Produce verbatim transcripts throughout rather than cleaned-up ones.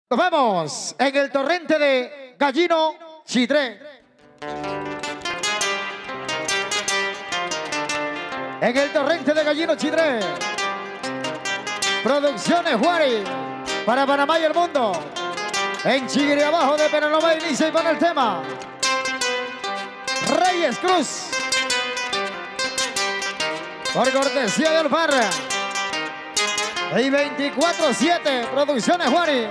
Nos vemos en el torrente de Gallino Chitré. En el torrente de Gallino Chitré. Producciones Juárez para Panamá y el mundo. En Chigre abajo de Penaloma inicia y pone el tema. Reyes Cruz. Por cortesía del Parra. Y veinticuatro siete Producciones Juárez.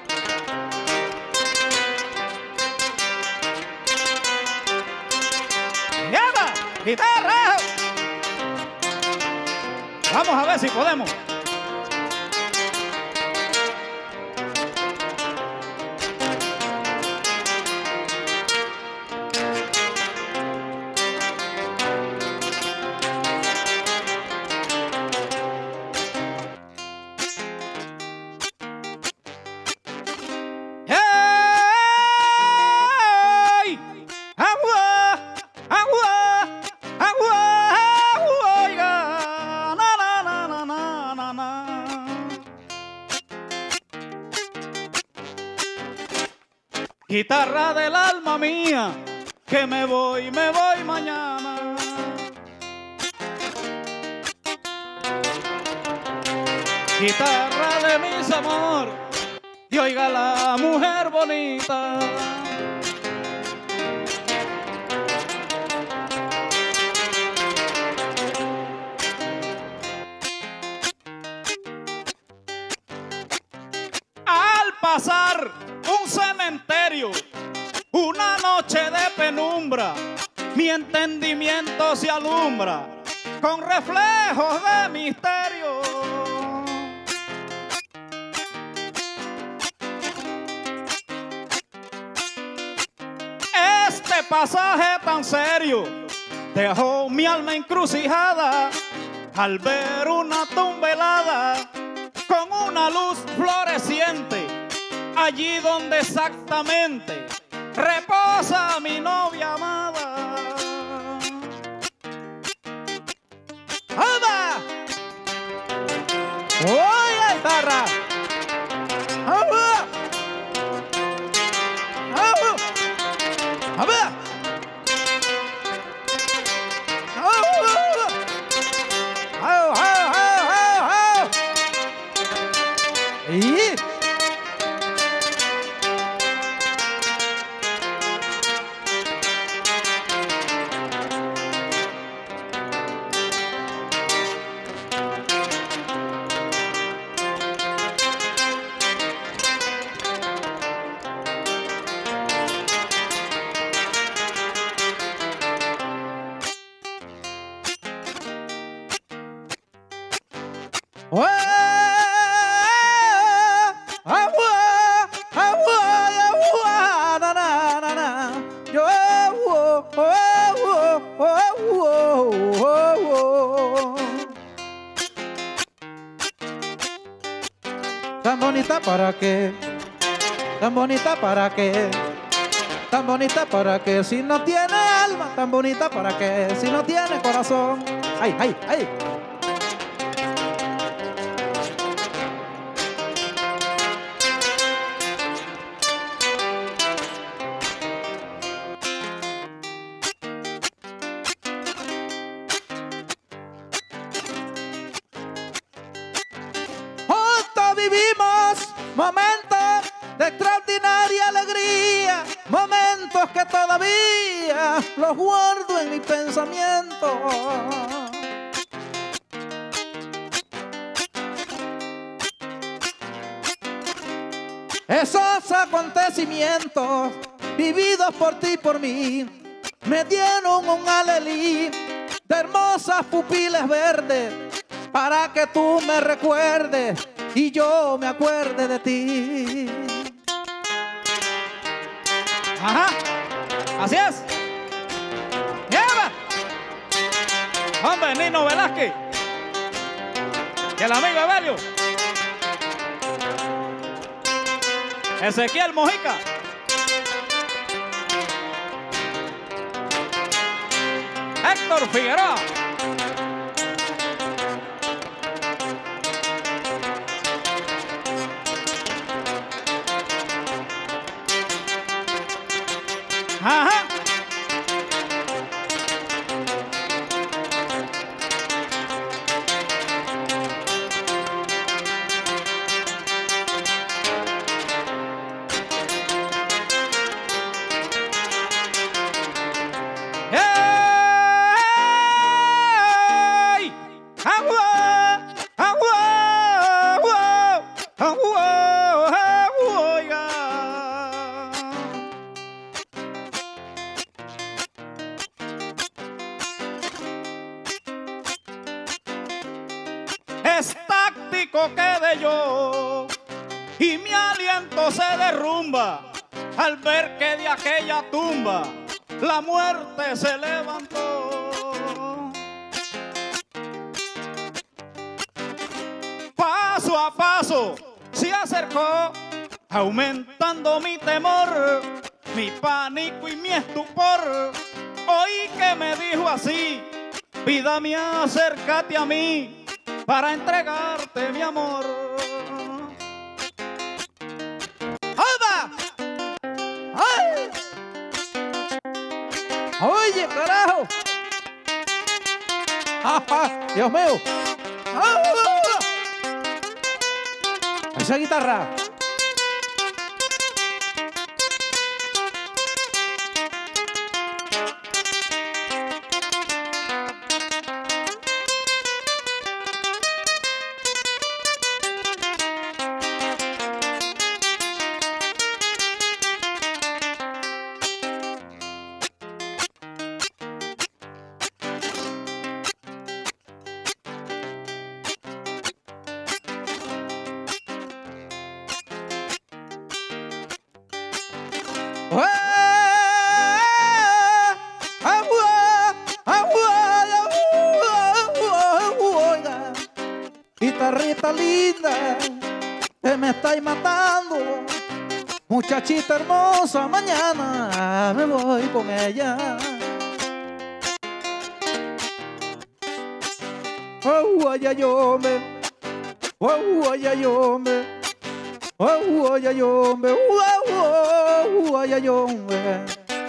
¡Llama! ¡Guitarra! Vamos a ver si podemos. Guitarra del alma mía, que me voy, me voy mañana. Guitarra de mis amor, y oiga la mujer bonita. Al pasar un cementerio, una noche de penumbra, mi entendimiento se alumbra con reflejos de misterio. Este pasaje tan serio dejó mi alma encrucijada al ver una tumba helada con una luz floreciente. Allí donde exactamente reposa mi novia amada. ¡Anda! ¡Oye, guitarra! ¡Anda! ¡Anda! ¡Anda! ¡Y! Tan bonita para qué, tan bonita para qué, tan bonita para qué, si no tiene alma, tan bonita para qué, si no tiene corazón. ¡Ay, ay, ay! Momentos de extraordinaria alegría, momentos que todavía los guardo en mi pensamiento. Esos acontecimientos vividos por ti y por mí me dieron un alelí de hermosas pupilas verdes para que tú me recuerdes y yo me acuerde de ti. Ajá, así es. ¡Lleva! Hombre, Nino Velázquez y el amigo Evelio. Ezequiel Mojica. Héctor Figueroa. Ajá. Es táctico quedé yo y mi aliento se derrumba al ver que de aquella tumba la muerte se levantó. Paso a paso se acercó, aumentando mi temor, mi pánico y mi estupor. Oí que me dijo así: vida mía, acércate a mí para entregarte mi amor. ¡Alba! ¡Ay! ¡Oye, carajo! ¡Ajá! ¡Dios mío! ¡Ah! Esa guitarra. Guitarrita linda, que me estáis matando, muchachita hermosa, mañana me voy con ella. Oh, ay, ay, hombre, oh, ay, ay, hombre, oh, ay, ay, hombre, oh, ay, ay, hombre.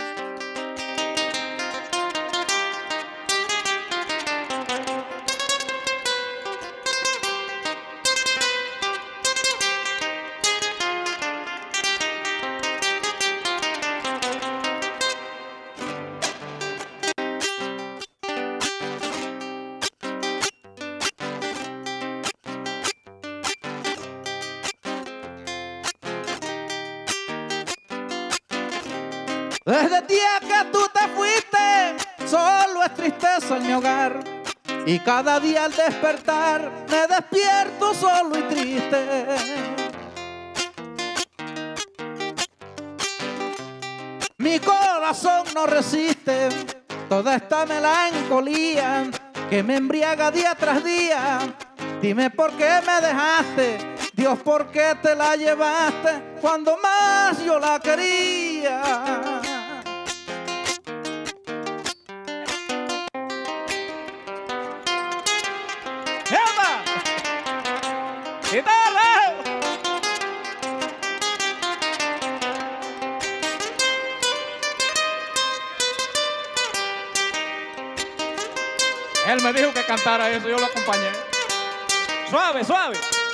Desde el día que tú te fuiste, solo es tristeza en mi hogar. Y cada día al despertar, me despierto solo y triste. Mi corazón no resiste toda esta melancolía que me embriaga día tras día. Dime por qué me dejaste, Dios, por qué te la llevaste cuando más yo la quería. ¡Eva! ¡Guitarra! Él me dijo que cantara eso, yo lo acompañé. Suave, suave.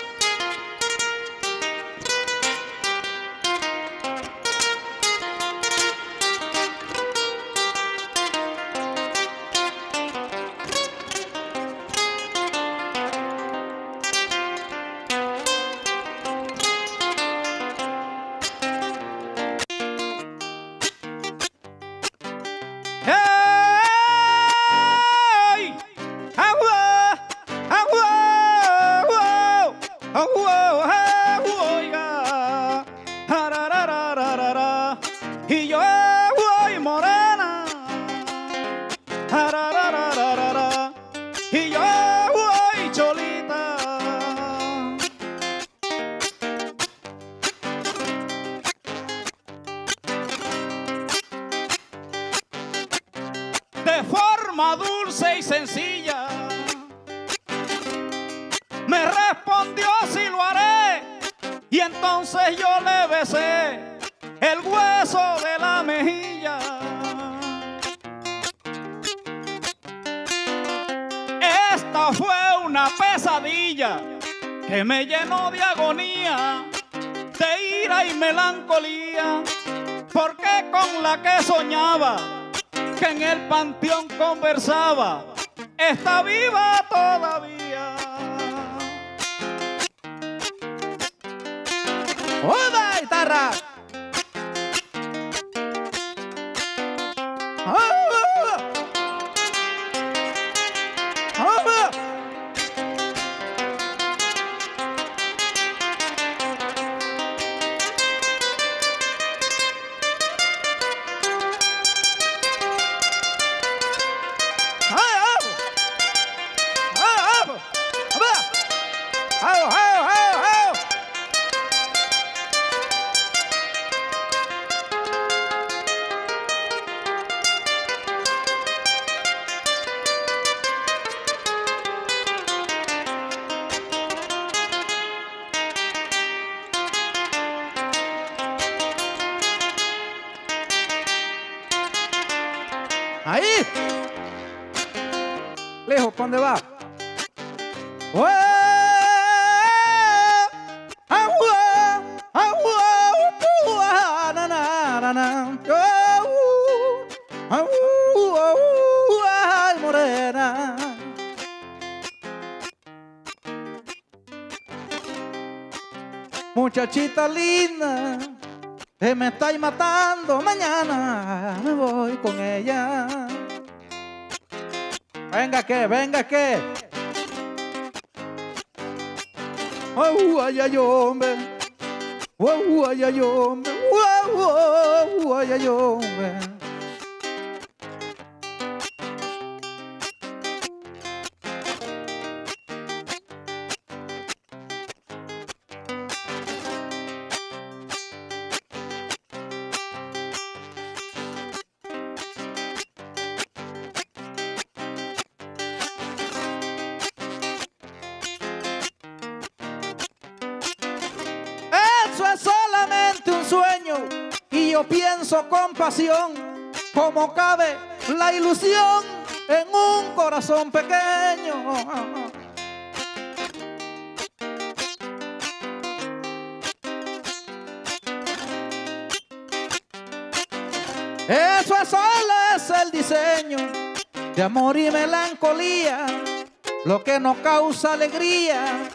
Y yo voy morena, y yo voy cholita. De forma dulce y sencilla me respondió: sí lo haré. Y entonces yo le besé el hueso de la mejilla. que me llenó de agonía, de ira y melancolía, porque con la que soñaba, que en el panteón conversaba, está viva todavía. ¡Oda, guitarra! ¡Ah! ¡Ah! Ahí. Lejos, ¿para dónde va? Ay, morena. Muchachita linda, que me estáis matando, mañana me voy con ella. Venga que, venga que. Oh, ay, ay, hombre. Oh, ay, ay, hombre. Oh, ay, ay, hombre. Eso es solamente un sueño y yo pienso con pasión cómo cabe la ilusión en un corazón pequeño. Eso es solo es el diseño de amor y melancolía, lo que nos causa alegría.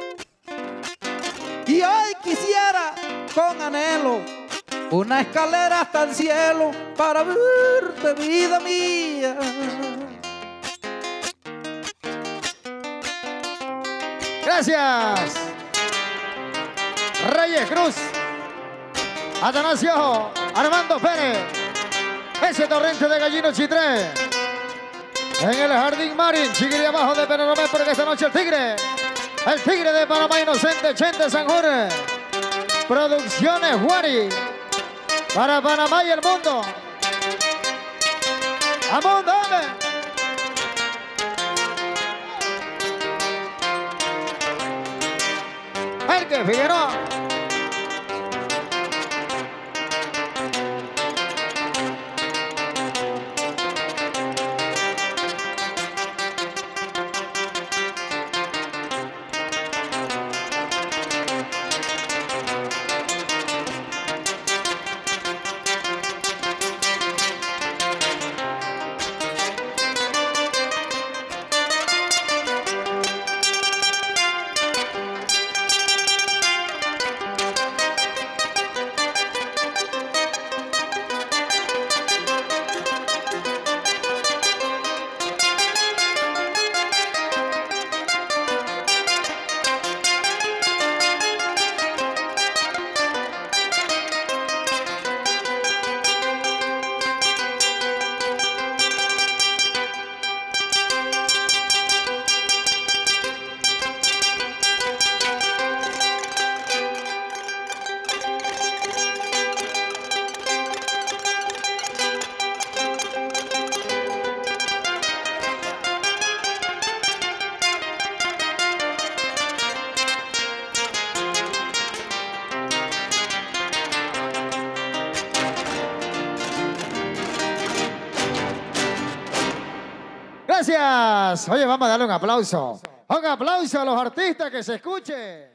Y hoy quisiera con anhelo una escalera hasta el cielo para verte, vida mía. Gracias. Reyes Cruz, Atanasio, Armando Pérez, ese torrente de Gallino Chitré. En el Jardín Marín, Chiquiri abajo de Peronomé, porque esta noche el Tigre. El Tigre de Panamá Inocente, Chente Sanjur. Producciones Juari. Para Panamá y el mundo. ¡Vamos, dame! El que Figueroa. Gracias. Oye, vamos a darle un aplauso Un aplauso a los artistas que se escuche.